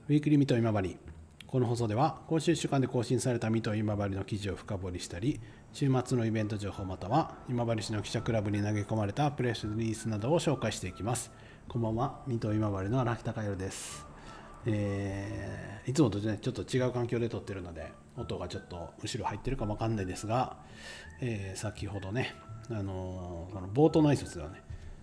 ウィークリー水戸今治。この放送では今週1週間で更新された水戸今治の記事を深掘りしたり、週末のイベント情報または今治市の記者クラブに投げ込まれたプレスリリースなどを紹介していきます。こんばんは、水戸今治の荒木孝弘です。いつもとねちょっと違う環境で撮ってるので音がちょっと後ろ入ってるかもわかんないですが、先ほどね、この冒頭の挨拶ではね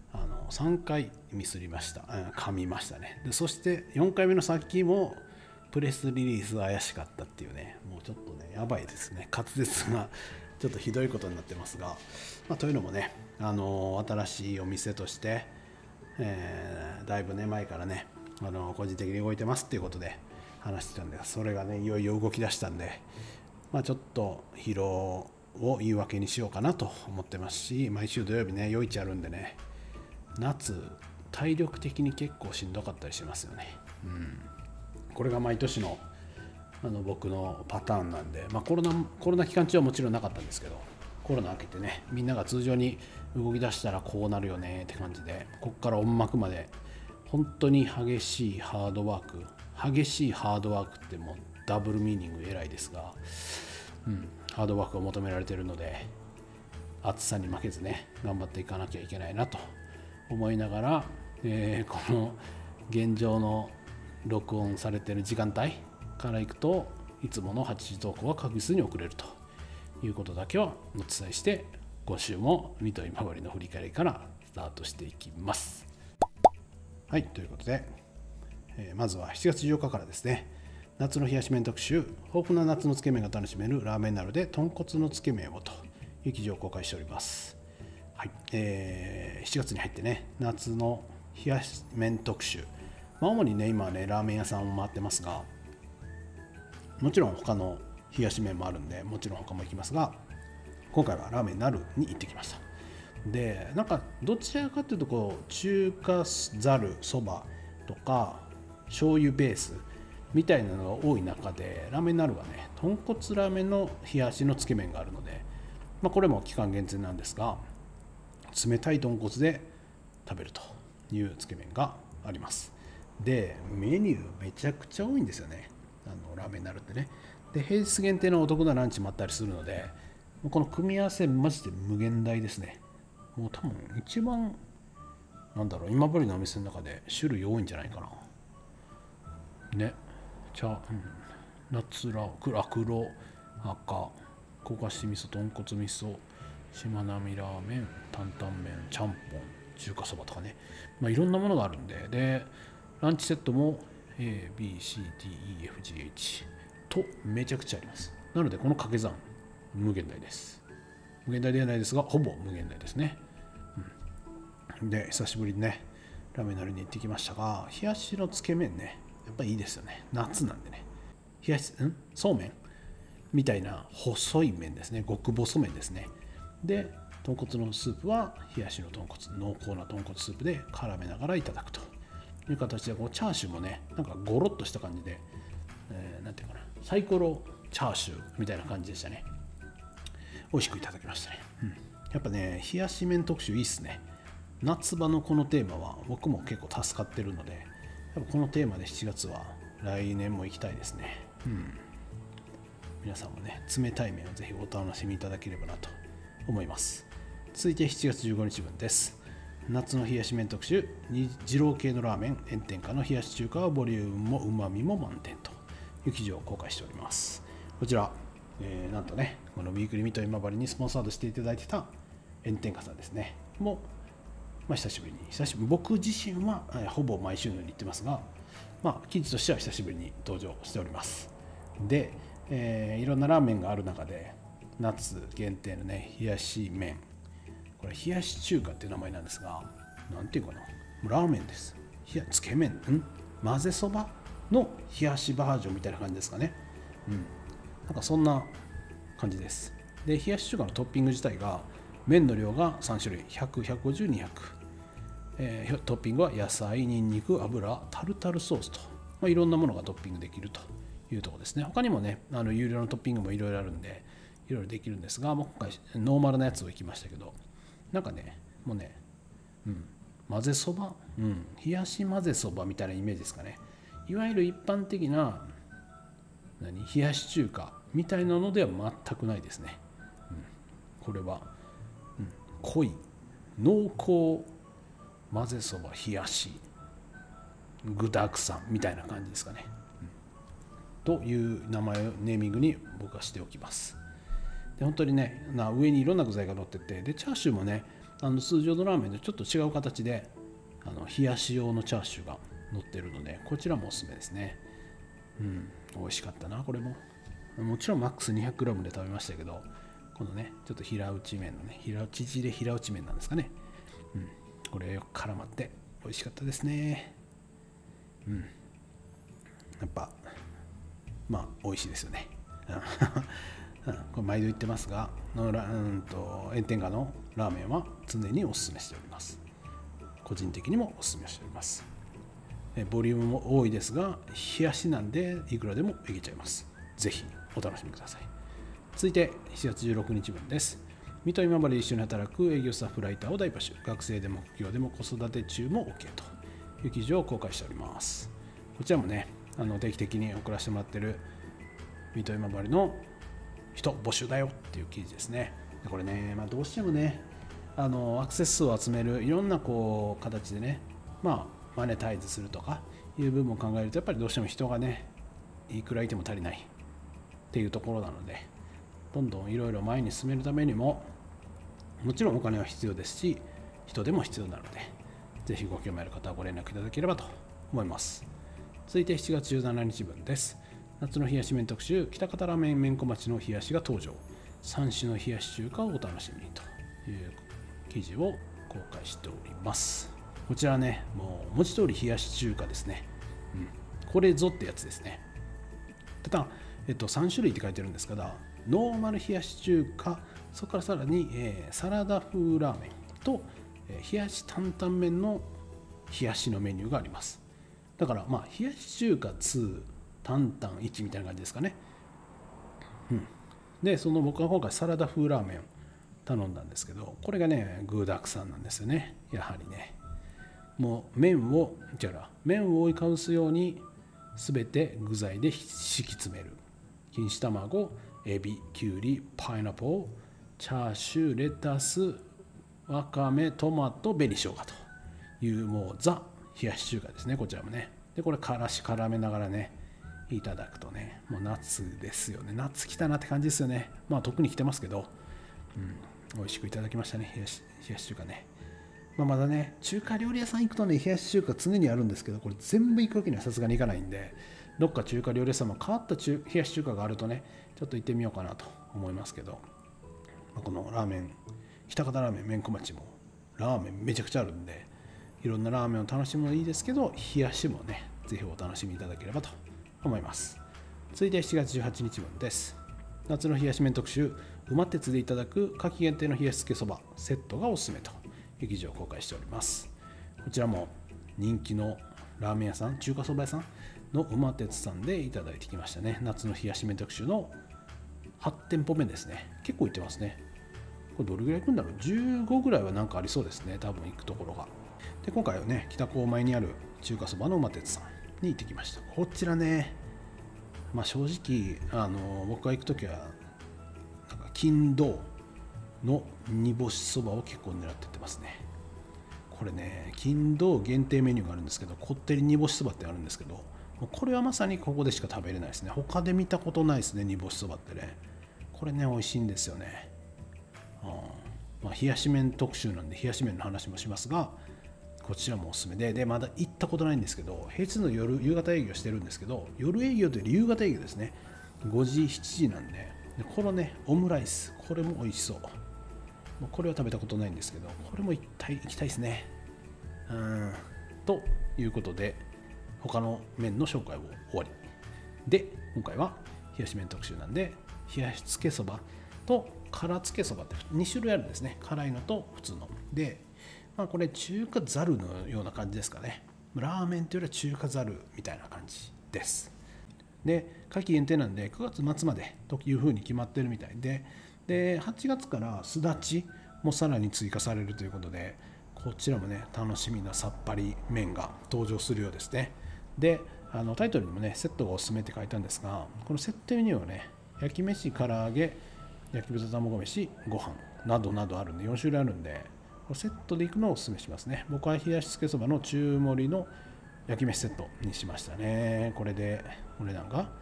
3回ミスりました、噛みましたね。でそして4回目のさっきもプレスリリース怪しかったっていうね、もうちょっとねやばいですね。滑舌がちょっとひどいことになってますが、というのもね、新しいお店として、だいぶね前からね個人的に動いてますっていうことで話してたんで、それがねいよいよ動き出したんで、ちょっと疲労を言い訳にしようかなと思ってますし、毎週土曜日ね夜市あるんでね、夏体力的に結構しんどかったりしますよね。これが毎年の僕のパターンなんで、コロナ期間中はもちろんなかったんですけど、コロナ明けてねみんなが通常に動き出したらこうなるよねって感じで、こっから音幕まで本当に激しいハードワークってもうダブルミーニング偉いですが、ハードワークを求められているので、暑さに負けずね頑張っていかなきゃいけないなと思いながら、この現状の録音されている時間帯からいくと、いつもの8時投稿は確実に遅れるということだけはお伝えして、今週も水戸今治の振り返りからスタートしていきます。はい、ということで、まずは7月14日からですね、夏の冷やし麺特集、豊富な夏のつけ麺が楽しめるラーメンなるで豚骨のつけ麺をという記事を公開しております。はい、7月に入ってね、夏の冷やし麺特集、主にね今はねラーメン屋さんを回ってますが、もちろん他の冷やし麺もあるんで、もちろん他も行きますが、今回はラーメンなるに行ってきました。でどちらかというと中華ざるそばとか醤油ベースみたいなのが多い中で、ラーメンなるはね豚骨ラーメンの冷やしのつけ麺があるので、これも期間限定なんですが、冷たい豚骨で食べるというつけ麺があります。でメニューめちゃくちゃ多いんですよね、ラーメンになるってね。で平日限定のお得なランチもあったりするので、この組み合わせマジで無限大ですね。もう多分一番今治のお店の中で種類多いんじゃないかなね。夏ら黒赤焦がし味噌、豚骨味噌、しまなみラーメン、担々麺、ちゃんぽん、中華そばとかね、いろんなものがあるんで、ランチセットも ABCDEFGH とめちゃくちゃあります。なのでこの掛け算無限大です。無限大ではないですが、ほぼ無限大ですね。で久しぶりにねラーメンなりに行ってきましたが、冷やしのつけ麺ねやっぱりいいですよね。夏なんでね、冷やしそうめんみたいな細い麺ですね、極細麺ですね。で豚骨のスープは冷やしの豚骨、濃厚な豚骨スープで絡めながらいただくという形で、チャーシューもねゴロッとした感じで、なんていうかな、サイコロチャーシューみたいな感じでしたね。美味しくいただきましたね。やっぱね冷やし麺特集いいっすね。夏場のこのテーマは僕も結構助かってるので、やっぱこのテーマで7月は来年も行きたいですね。皆さんもね冷たい麺をぜひお楽しみいただければなと思います。続いて7月15日分です。夏の冷やし麺特集、二郎系のラーメン炎天下の冷やし中華はボリュームもうまみも満点という記事を公開しております。こちら、なんとねこのウィークリー水戸今治にスポンサードしていただいてた炎天下さんですねも久しぶりに僕自身はほぼ毎週のように行ってますが、記事としては久しぶりに登場しております。で、いろんなラーメンがある中で夏限定のね冷やし麺、これ冷やし中華っていう名前なんですが、なんていうかな、ラーメンです。つけ麺混ぜそばの冷やしバージョンみたいな感じですかね。そんな感じです。で冷やし中華のトッピング自体が麺の量が3種類100、150、200、トッピングは野菜、ニンニク、油、タルタルソースと、いろんなものがトッピングできるというところですね。他にもね有料のトッピングもいろいろあるんでいろいろできるんですが、今回ノーマルなやつをいきましたけど、もうね混ぜそば、冷やし混ぜそばみたいなイメージですかね。 いわゆる一般的な冷やし中華みたいなのでは全くないですね。これは、濃い濃厚混ぜそば冷やし具だくさんみたいな感じですかね、という名前をネーミングに僕はしておきます。で本当にね上にいろんな具材が乗ってて、でチャーシューもね通常のラーメンとちょっと違う形で冷やし用のチャーシューが乗ってるので、こちらもおすすめですね。美味しかったな。これももちろんマックス 200g で食べましたけど、このねちょっと平打ち麺のね縮れ平打ち麺なんですかね、これよく絡まって美味しかったですね。やっぱ美味しいですよね。これ毎度言ってますが炎天下のラーメンは常におすすめしております。個人的にもおすすめしております。ボリュームも多いですが冷やしなんでいくらでもいけちゃいます。ぜひお楽しみください。続いて7月16日分です。水戸今治で一緒に働く営業スタッフライターを大募集。学生でも副業でも子育て中も OK という記事を公開しております。こちらもね定期的に送らせてもらってる水戸今治の人募集だよっていう記事ですね。これね、どうしてもねアクセス数を集めるいろんな形でねマネタイズするとかいう部分を考えると、やっぱりどうしても人がねいくらいても足りないっていうところなので、どんどんいろいろ前に進めるためにももちろんお金は必要ですし人でも必要なので、ぜひご興味ある方はご連絡いただければと思います。続いて7月17日分です。夏の冷やし麺特集、喜多方ラーメン麺小町の冷やしが登場、3種の冷やし中華をお楽しみにという記事を公開しております。こちらねもう文字通り冷やし中華ですね、これぞってやつですね。ただ、3種類って書いてるんですから、ノーマル冷やし中華、そこからさらに、サラダ風ラーメンと、冷やし担々麺の冷やしのメニューがあります。だから冷やし中華2担々1みたいな感じですかね。で僕は今回サラダ風ラーメンを頼んだんですけど、これがね具だくさんなんですよね。やはりねもう麺を覆いかぶすように全て具材で敷き詰める。錦糸卵、エビ、きゅうり、パイナップル、チャーシュー、レタス、わかめ、トマト、紅生姜というもうザ冷やし中華ですね。こちらもね。でこれからし絡めながらねいただくとね、もう夏ですよね。夏来たなって感じですよね。特に来てますけど、美味しくいただきましたね。冷やし中華ね。まだね中華料理屋さん行くとね冷やし中華常にあるんですけど、これ全部行くわけにはさすがにいかないんで、どっか中華料理屋さんも変わった冷やし中華があるとねちょっと行ってみようかなと思いますけど、このラーメン喜多方ラーメン麺小町もラーメンめちゃくちゃあるんで、いろんなラーメンを楽しむのもいいですけど、冷やしもねぜひお楽しみいただければと思います。続いて7月18日分です。夏の冷やし麺特集、馬鉄でいただく夏季限定の冷やしつけそばセットがおすすめという記事を公開しております。こちらも人気のラーメン屋さん、中華そば屋さんの馬鉄さんでいただいてきましたね。夏の冷やし麺特集の8店舗目ですね。結構行ってますね。これどれぐらい行くんだろう。15ぐらいはなんかありそうですね、多分行くところが。で今回はね北高前にある中華そばの馬鉄さんに行ってきました。こちらね正直僕が行くときはなんか金堂の煮干しそばを結構狙ってってますね。これね金堂限定メニューがあるんですけど、こってり煮干しそばってあるんですけど、これはまさにここでしか食べれないですね。他で見たことないですね、煮干しそばってね。これね美味しいんですよね。冷やし麺特集なんで冷やし麺の話もしますが、こちらもおすすめで、まだ行ったことないんですけど、平日の夕方営業してるんですけど、夜営業というより夕方営業ですね。5時7時なんで、このねオムライス、これも美味しそう。これは食べたことないんですけど、これも行きたいですね。ということで他の麺の紹介を終わりで、今回は冷やし麺特集なんで、冷やしつけそばと辛つけそばって2種類あるんですね。辛いのと普通ので、これ中華ざるのような感じですかね。ラーメンというよりは中華ざるみたいな感じです。で夏季限定なんで9月末までというふうに決まってるみたいで、8月からすだちもさらに追加されるということで、こちらもね楽しみなさっぱり麺が登場するようですね。でタイトルにもねセットがおすすめって書いたんですが、このセットメニューはね焼き飯、唐揚げ、焼き豚卵飯、ご飯などなどあるんで4種類あるんで、これセットでいくのをおすすめしますね。僕は冷やしつけそばの中盛りの焼き飯セットにしましたね。これでお値段が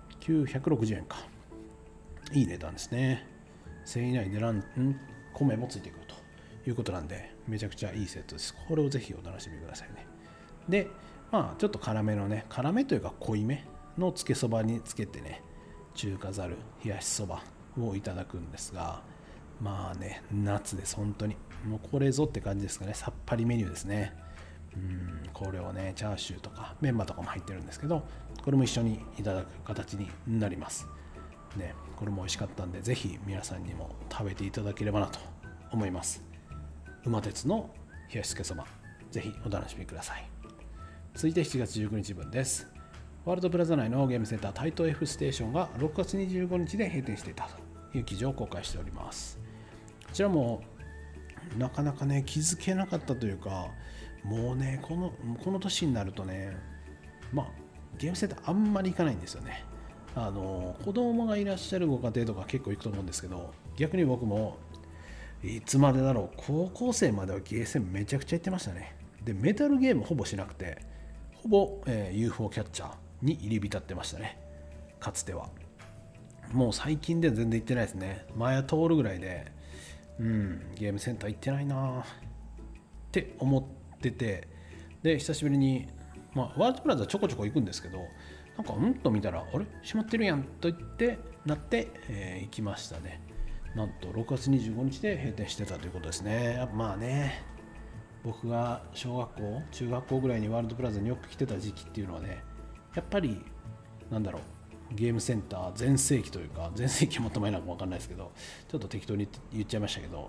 960円か。いい値段ですね。1000円以内で米もついてくるということなんで、めちゃくちゃいいセットです。これをぜひお楽しみくださいね。で、ちょっと辛めのね、辛めというか濃いめのつけそばにつけてね、中華ざる冷やしそばをいただくんですが、夏です。本当にもうこれぞって感じですかね。さっぱりメニューですね。これをね、チャーシューとかメンマとかも入ってるんですけど、これも一緒にいただく形になりますね。これも美味しかったんで、ぜひ皆さんにも食べていただければなと思います。馬鉄の冷やしつけそば、ぜひお楽しみください。続いて7月19日分です。ワールドプラザ内のゲームセンタータイト F ステーションが6月25日で閉店していたという記事を公開しております。こちらもなかなかね気づけなかったというか、もうねこの年になるとね、ゲームセンターあんまり行かないんですよね。子供がいらっしゃるご家庭とか結構行くと思うんですけど、逆に僕もいつまでだろう、高校生まではゲーセンめちゃくちゃ行ってましたね。でメタルゲームほぼしなくて、ほぼ、UFO キャッチャーに入り浸ってましたね、かつては。もう最近では全然行ってないですね。前は通るぐらいで、ゲームセンター行ってないなって思ってて、で久しぶりに、ワールドプラザちょこちょこ行くんですけど、なんかと見たらあれ閉まってるやんと言ってなって、行きましたね。なんと6月25日で閉店してたということですね。僕が小学校中学校ぐらいにワールドプラザによく来てた時期っていうのはね、やっぱりゲームセンター全盛期というか、全盛期もっと前なのか分かんないですけど、ちょっと適当に言っちゃいましたけど、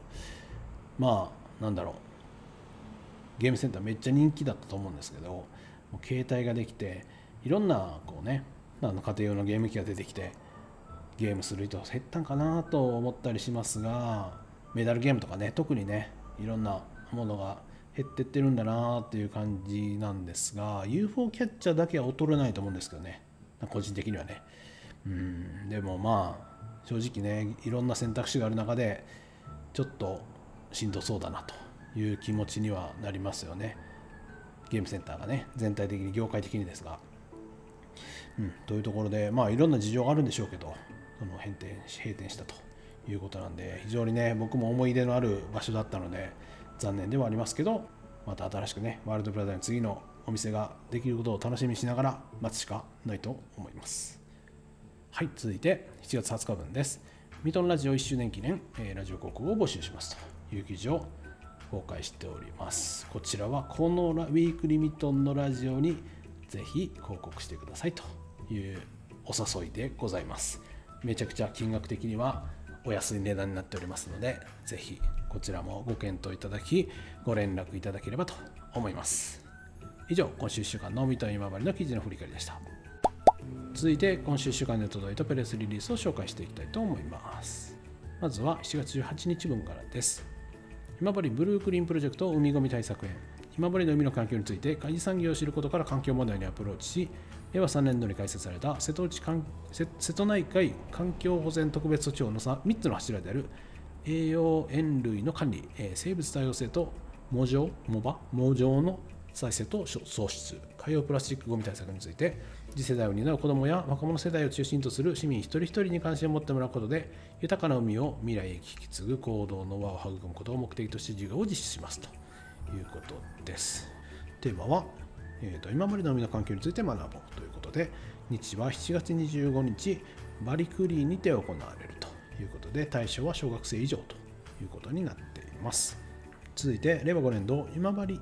ゲームセンターめっちゃ人気だったと思うんですけど、もう携帯ができて、いろんな家庭用のゲーム機が出てきて、ゲームする人減ったんかなと思ったりしますが、メダルゲームとかね、特にねいろんなものが減ってってるんだなっていう感じなんですが、 UFO キャッチャーだけは劣れないと思うんですけどね、個人的にはね。でも正直ね、いろんな選択肢がある中でちょっとしんどそうだなという気持ちにはなりますよね。ゲームセンターがね、全体的に業界的にですが、というところでいろんな事情があるんでしょうけど、その閉店したということなんで、非常にね僕も思い出のある場所だったので残念ではありますけど、また新しくねワールドプラザの次のお店ができることを楽しみにしながら待つしかないと思います。はい、続いて7月20日分です。ミトンラジオ1周年記念、ラジオ広告を募集しますという記事を公開しております。こちらはこのウィークリーミトンのラジオにぜひ広告してくださいというお誘いでございます。めちゃくちゃ金額的にはお安い値段になっておりますので、ぜひこちらもご検討いただきご連絡いただければと思います。以上、今週1週間のミトン今治の記事の振り返りでした。続いて今週1週間で届いたプレスリリースを紹介していきたいと思います。まずは7月18日分からです。今治ブルークリーンプロジェクト海ごみ対策園、今治の海の環境について海事産業を知ることから環境問題にアプローチし、令和3年度に開設された瀬戸内海環境保全特別措置法の3つの柱である栄養塩類の管理、生物多様性と藻場の再生と創出、海洋プラスチックごみ対策について、次世代を担う子どもや若者世代を中心とする市民一人一人に関心を持ってもらうことで、豊かな海を未来へ引き継ぐ行動の輪を育むことを目的として事業を実施しますということです。テーマは、今までの海の環境について学ぼうということで、日は7月25日バリクリーンにて行われるということで、対象は小学生以上ということになっています。続いて令和5年度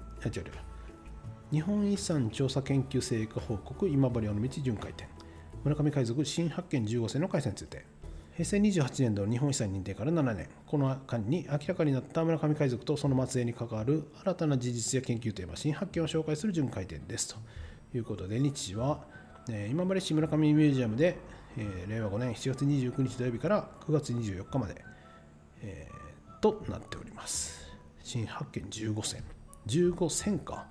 日本遺産調査研究成果報告今治尾道巡回展、村上海賊新発見15世の開催について、平成28年度の日本遺産認定から7年、この間に明らかになった村上海賊とその末裔に関わる新たな事実や研究テーマ、新発見を紹介する巡回展ですということで、日時は今治市村上ミュージアムで、令和5年7月29日土曜日から9月24日まで、となっております。新発見15選か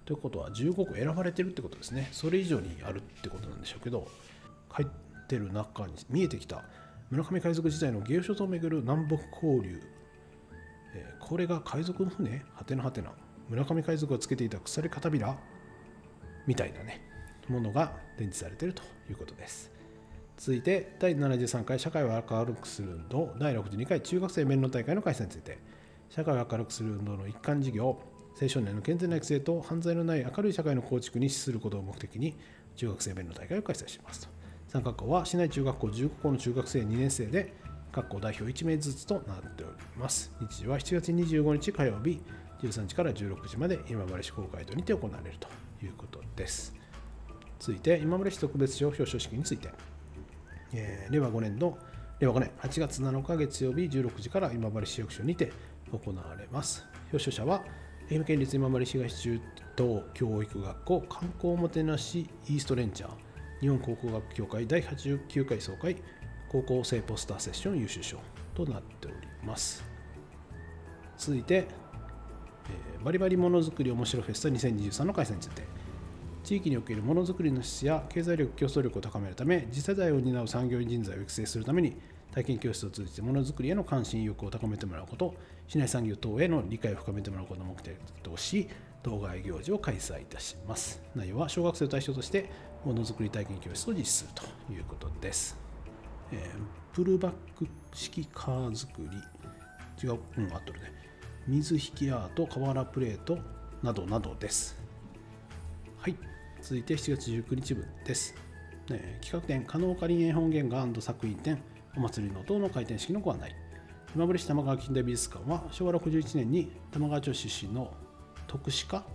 ということは15個選ばれてるってことですね。それ以上にあるってことなんでしょうけど、書いてる中に見えてきた村上海賊時代の芸諸島を巡る南北交流、これが海賊の船はてなはてな、村上海賊がつけていた鎖片びらみたいなねものが展示されているということです。続いて第73回社会を明るくする運動第62回中学生弁論大会の開催について、社会を明るくする運動の一環事業、青少年の健全な育成と犯罪のない明るい社会の構築に資することを目的に中学生弁論大会を開催しますと。参加校は市内中学校15校の中学生2年生で各校代表1名ずつとなっております。日時は7月25日火曜日13時から16時まで今治市公会堂にて行われるということです。続いて今治市特別賞表彰式について、令和5年8月7日月曜日16時から今治市役所にて行われます。表彰者は愛媛県立今治市東中等教育学校観光おもてなしイーストレンジャー日本考古学協会第89回総会高校生ポスターセッション優秀賞となっております。続いて、バリバリものづくりおもしろフェスタ2023の開催について、地域におけるものづくりの質や経済力競争力を高めるため、次世代を担う産業人材を育成するために体験教室を通じてものづくりへの関心意欲を高めてもらうこと、市内産業等への理解を深めてもらうことを目的とし、当該行事を開催いたします。内容は小学生を対象としてものづくり体験教室を実施するということです。プルバック式カー作り、合ってるね。水引きアート、瓦プレートなどなどです。はい、続いて7月19日分です。企画展、加納かりん絵本原画&作品展、お祭りの等の開店式のご案内。今治市玉川近代美術館は昭和61年に玉川町出身の徳歯科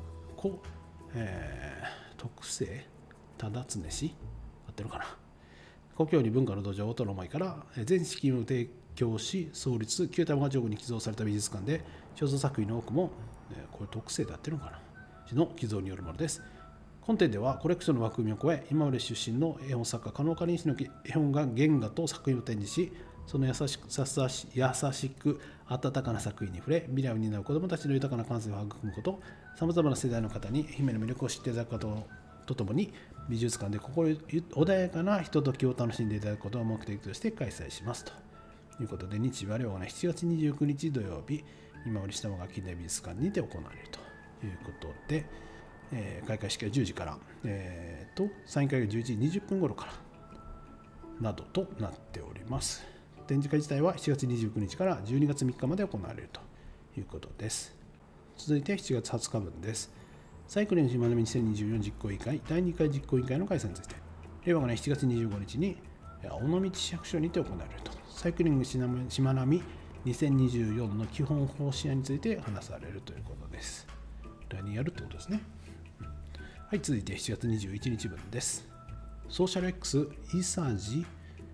徳清忠常氏合ってるかな、故郷に文化の土壌をとの思いから全資金を提供し創立、旧玉川町に寄贈された美術館で肖像作品の多くもこれ徳清で合ってるのかなの寄贈によるものです。本展ではコレクションの枠組みを超え、今治出身の絵本作家加納かりん氏の絵本が原画と作品を展示し、その優しく温かな作品に触れ、未来を担う子どもたちの豊かな感性を育むこと、さまざまな世代の方に愛媛の魅力を知っていただくこととともに、美術館で心穏やかなひとときを楽しんでいただくことを目的として開催しますということで、日時は7月29日土曜日、今治市玉川近代美術館にて行われるということで、開会式は10時から、サイン会が11時20分頃からなどとなっております。展示会自体は7月29日から12月3日まで行われるということです。続いて7月20日分です。サイクリングしまなみ2024実行委員会第2回実行委員会の開催について、令和5年7月25日に尾道市役所にて行われると。サイクリングしまなみ2024の基本方針案について話されるということです。来年やるってことですね。はい、続いて7月21日分です。ソーシャル X 伊佐治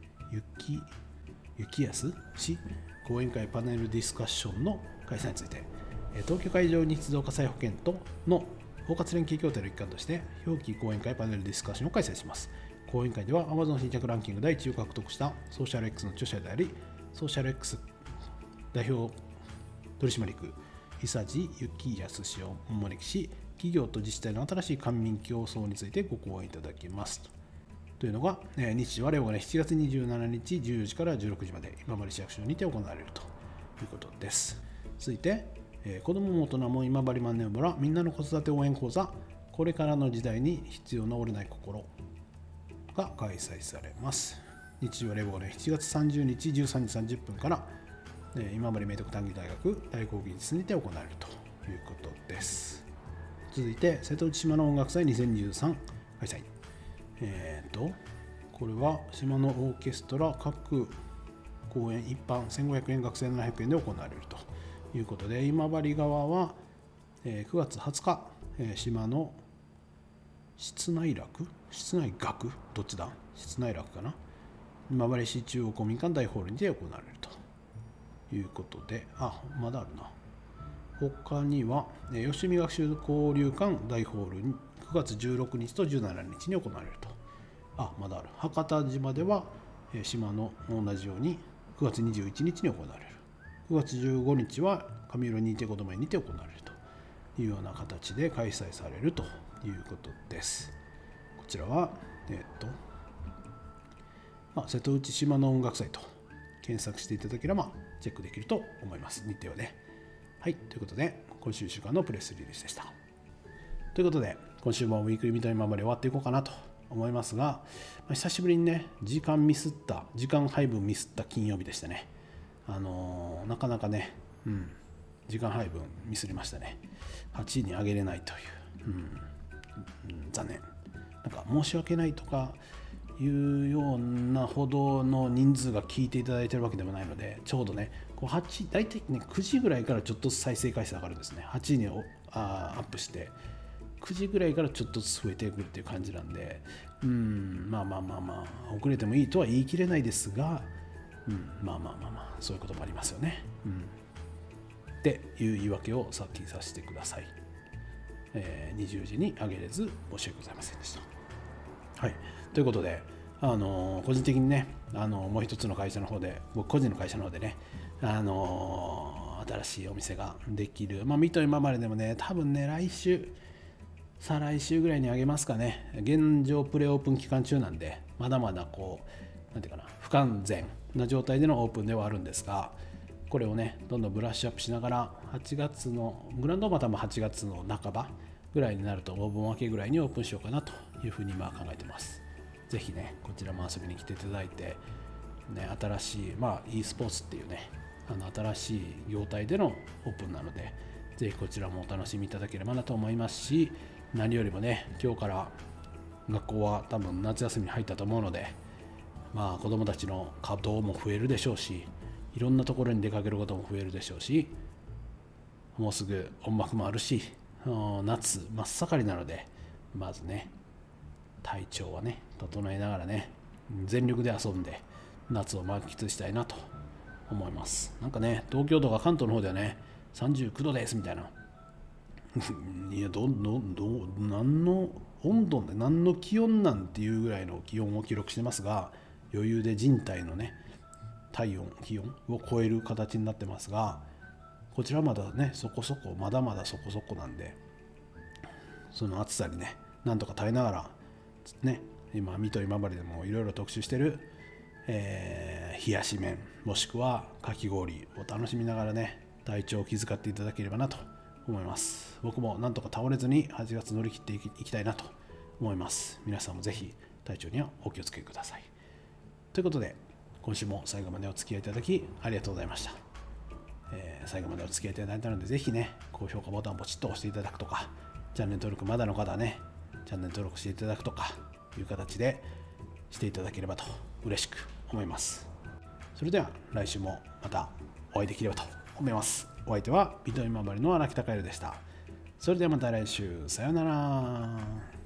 幸康氏講演会パネルディスカッションの開催について、東京海上日動火災保険との包括連携協定の一環として表記講演会パネルディスカッションを開催します。講演会では Amazon 新着ランキング第1位を獲得したソーシャル X の著者であり、ソーシャル X 代表取締役伊佐治幸康氏をお招きし、企業と自治体の新しい官民競争についてご講演いただきますというのが、日時は令和7月27日14時から16時まで今治市役所にて行われるということです。続いて、子どもも大人も今治万年ボラみんなの子育て応援講座、これからの時代に必要な折れない心が開催されます。日時は令和7月30日13時30分から、今治明徳短期大学大講義室にて行われるということです。続いて瀬戸内島の音楽祭2023開催。これは島のオーケストラ各公演一般1500円学生700円で行われるということで、今治側は9月20日島の室内楽どっちだ室内楽かな、今治市中央公民館大ホールにて行われるということで、まだあるな。他には吉見学習交流館大ホールに9月16日と17日に行われると。まだある。博多島では島の同じように9月21日に行われる。9月15日は上浦認定こども園にて行われると。 いうような形で開催されるということです。こちらは、瀬戸内島の音楽祭と検索していただければチェックできると思います。日程はね。はい、ということで今週1週間のプレスリリースでした。ということで今週もウィークリーミート今まで終わっていこうかなと思いますが、久しぶりにね時間配分ミスった金曜日でしたね。なかなかね、時間配分ミスりましたね。8位に上げれないという、残念。なんか申し訳ないとかいうようなほどの人数が聞いていただいているわけでもないので、ちょうどね大体ね9時ぐらいからちょっとずつ再生回数上がるんですね。8時にアップして9時ぐらいからちょっとずつ増えてくるっていう感じなんで、まあ遅れてもいいとは言い切れないですが、そういうこともありますよね。っていう言い訳をさっきさせてください。20時に上げれず申し訳ございませんでした。はい、ということで、個人的にね、もう一つの会社の方で、僕個人の会社の方でね、新しいお店ができる、水戸今治でもね、多分ね、再来週ぐらいに上げますかね。現状プレオープン期間中なんで、まだまだなんていうかな、不完全な状態でのオープンではあるんですが、これをねどんどんブラッシュアップしながら8月のグランドオープンは多分8月の半ばぐらいになるとお盆明けぐらいにオープンしようかなというふうに考えてます。ぜひねこちらも遊びに来ていただいて、ね、新しいe スポーツっていうね新しい業態でのオープンなので、ぜひこちらもお楽しみいただければなと思いますし、何よりもね今日から学校は多分夏休みに入ったと思うので、子どもたちの稼働も増えるでしょうし、いろんなところに出かけることも増えるでしょうし、もうすぐ音楽もあるし、夏真っ盛りなので、まずね体調はね整えながらね全力で遊んで夏を満喫したいなと思います。なんかね東京とか関東の方ではね39度ですみたいな、いや何の温度で何の気温なんていうぐらいの気温を記録してますが、余裕で人体のね気温を超える形になってますが、こちらはまだねまだまだそこそこなんで、その暑さにねなんとか耐えながらね、今水戸今治でもいろいろ特集してる、冷やし麺もしくはかき氷を楽しみながらね体調を気遣っていただければなと思います。僕もなんとか倒れずに8月乗り切っていきたいなと思います。皆さんもぜひ体調にはお気をつけください。ということで今週も最後までお付き合いいただきありがとうございました。最後までお付き合いいただいたので、ぜひね高評価ボタンをポチッと押していただくとか、チャンネル登録まだの方はねチャンネル登録していただくとかいう形でしていただければと嬉しく思います。それでは来週もまたお会いできればと思います。お相手は水戸今治の荒木孝弘でした。それではまた来週、さようなら。